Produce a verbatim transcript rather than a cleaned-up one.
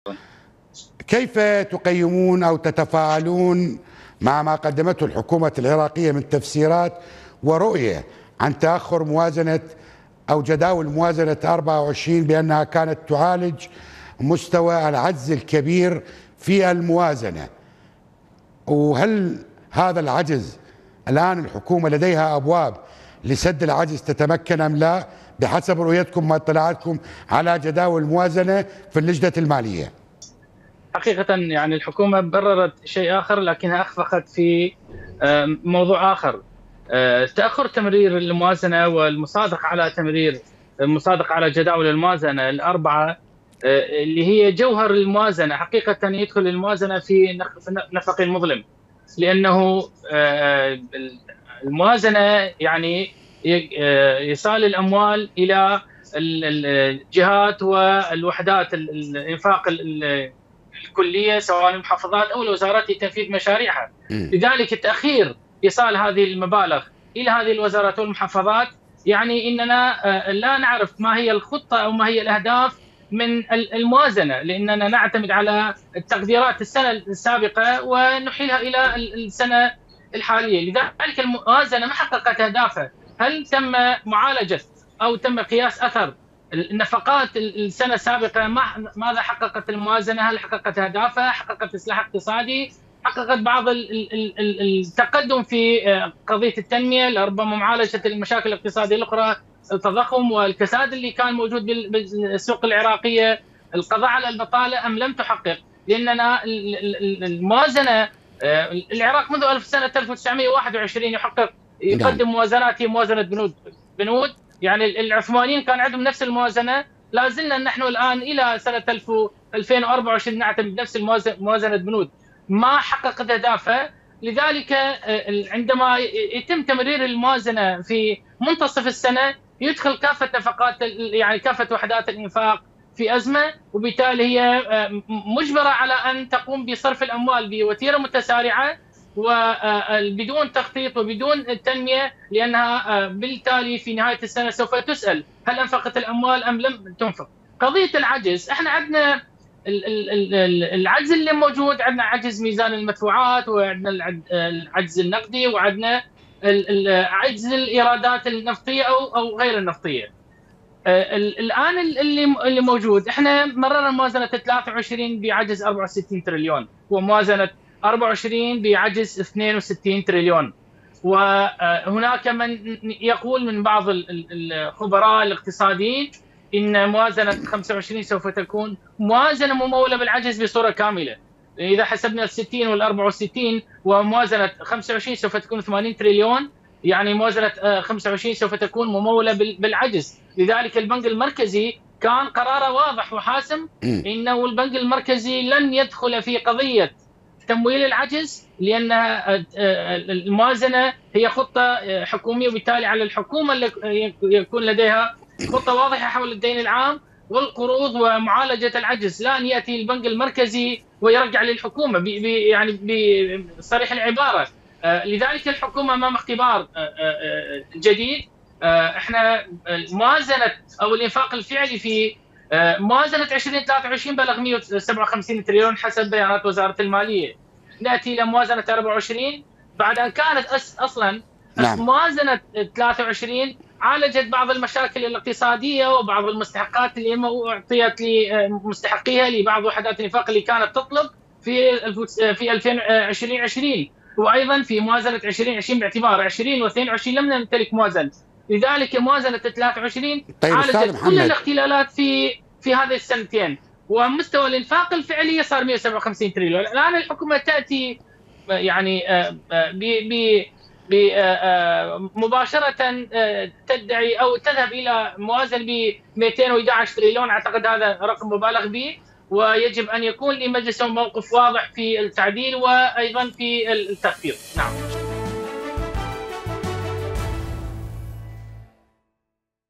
كيف تقيمون أو تتفاعلون مع ما قدمته الحكومة العراقية من تفسيرات ورؤية عن تأخر موازنة أو جداول موازنة أربعة وعشرين بأنها كانت تعالج مستوى العجز الكبير في الموازنة؟ وهل هذا العجز الآن الحكومة لديها أبواب لسد العجز تتمكن أم لا، بحسب رؤيتكم ما اطلاعاتكم على جداول الموازنة في اللجنة المالية؟ حقيقة يعني الحكومة بررت شيء آخر لكنها أخفقت في موضوع آخر. تأخر تمرير الموازنة والمصادقة على تمرير المصادقة على جداول الموازنة الأربعة اللي هي جوهر الموازنة، حقيقة يدخل الموازنة في نفق مظلم، لأنه الموازنة يعني إيصال الأموال إلى الجهات والوحدات الإنفاق الكلية سواء المحافظات أو الوزارات لتنفيذ مشاريعها. لذلك التأخير إيصال هذه المبالغ إلى هذه الوزارات والمحافظات يعني إننا لا نعرف ما هي الخطة أو ما هي الأهداف من الموازنة، لأننا نعتمد على التقديرات السنة السابقة ونحيلها إلى السنة الحالية. لذلك الموازنة ما حققت أهدافها. هل تم معالجة أو تم قياس أثر النفقات السنة السابقة؟ ماذا حققت الموازنة؟ هل حققت أهدافها؟ حققت إصلاح اقتصادي؟ حققت بعض التقدم في قضية التنمية، لربما معالجة المشاكل الاقتصادية الأخرى، التضخم والكساد اللي كان موجود بالسوق العراقية، القضاء على البطالة، أم لم تحقق؟ لأننا الموازنة العراق منذ سنة ألف وتسعمئة وواحد وعشرين يحقق يقدم موازنات هي موازنة بنود بنود يعني العثمانيين كان عندهم نفس الموازنة، لا زلنا نحن الآن إلى سنة ألفين وأربعة وعشرين نعتمد نفس موازنة بنود ما حققت أهدافها. لذلك عندما يتم تمرير الموازنة في منتصف السنة يدخل كافة نفقات يعني كافة وحدات الإنفاق في أزمة، وبالتالي هي مجبرة على أن تقوم بصرف الأموال بوتيرة متسارعة وبدون تخطيط وبدون التنمية، لأنها بالتالي في نهاية السنة سوف تسأل هل أنفقت الأموال أم لم تنفق. قضية العجز، احنا عندنا العجز اللي موجود، عندنا عجز ميزان المدفوعات، وعندنا العجز النقدي، وعندنا عجز الإيرادات النفطية أو أو غير النفطية. الآن اللي اللي موجود، احنا مررنا موازنة ثلاثة وعشرين بعجز أربعة وستين تريليون، وموازنة أربعة وعشرين بعجز اثنين وستين تريليون. وهناك من يقول من بعض الخبراء الاقتصاديين إن موازنة خمسة وعشرين سوف تكون موازنة ممولة بالعجز بصورة كاملة. إذا حسبنا الستين والأربعة وستين وموازنة خمسة وعشرين سوف تكون ثمانين تريليون، يعني موازنة خمسة وعشرين سوف تكون ممولة بالعجز. لذلك البنك المركزي كان قراره واضح وحاسم، إنه البنك المركزي لن يدخل في قضية تمويل العجز، لأن الموازنة هي خطة حكومية، وبالتالي على الحكومة يكون لديها خطة واضحة حول الدين العام والقروض ومعالجة العجز، لا أن يأتي البنك المركزي ويرجع للحكومة بي يعني بصريح العبارة. لذلك الحكومة أمام اختبار جديد. احنا موازنة أو الإنفاق الفعلي في موازنة ألفين وثلاثة وعشرين بلغ مئة وسبعة وخمسين تريليون حسب بيانات وزارة المالية. نأتي إلى موازنة أربعة وعشرين بعد أن كانت أصلا نعم. موازنة ثلاثة وعشرين عالجت بعض المشاكل الاقتصادية وبعض المستحقات اللي أعطيت لمستحقيها لبعض وحدات الإنفاق اللي كانت تطلب في في ألفين وعشرين، وأيضا في موازنة ألفين وعشرين باعتبار عشرين واثنين وعشرين لم نمتلك موازنة. لذلك موازنة ثلاثة وعشرين طيب عالجت كل الاختلالات في في هذه السنتين، ومستوى الإنفاق الفعلي صار مئة وسبعة وخمسين تريليون. الآن الحكومة تأتي يعني ب مباشرة تدعي أو تذهب إلى موازنة ب مئتين وأحد عشر تريليون. أعتقد هذا رقم مبالغ به، ويجب أن يكون لمجلس موقف واضح في التعديل وأيضا في التخفيض. نعم.